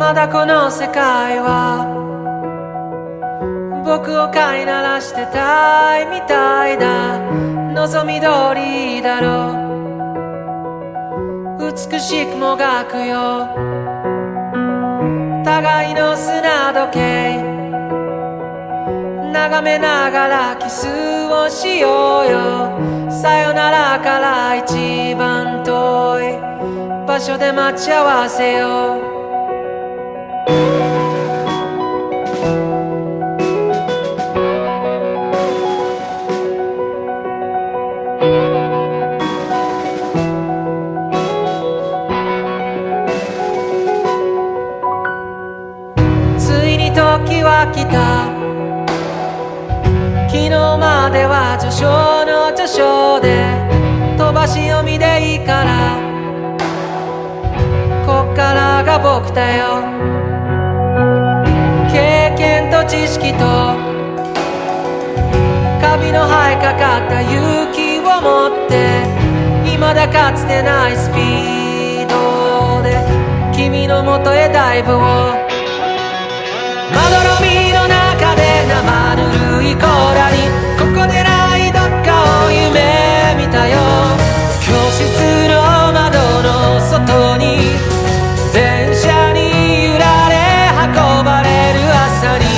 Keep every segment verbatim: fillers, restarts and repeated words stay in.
まだこの世界は僕を飼いならしてたいみたいだ。望み通りだろう、美しくもがくよ互いの砂時計、眺めながらキスをしようよ。さよならから一番遠い場所で待ち合わせよう。ついに時は来た。昨日までは序章の序章で飛ばし読みでいいから、こっからが僕だよ。経験と知識とカビの生えかかった勇気を持って、未だかつてないスピードで君のもとへダイブを。まどろみの中で生ぬるい甲羅に、ここでないどっかを夢見たよ。教室の窓の外に電車に揺られ運ばれる朝に、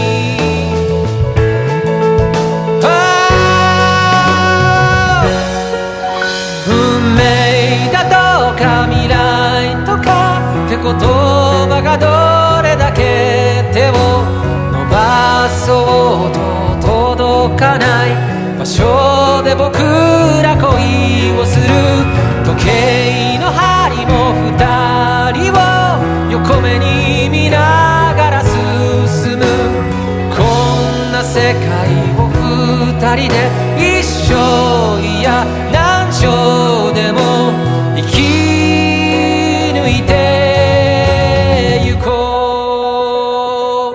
運命だとか未来とかって言葉がどれだけ手を伸ばそうと届かない場所で僕ら恋をする。時計の針も二人を横目に見ながら進む。こんな世界を二人で一生、いや何生でも生き抜いてゆこ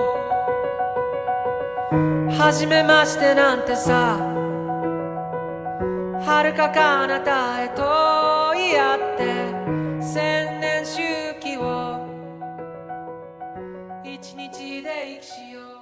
う。初めましてなんてさ、遥か彼方へと言い合って千年周期を一日で生きしよう。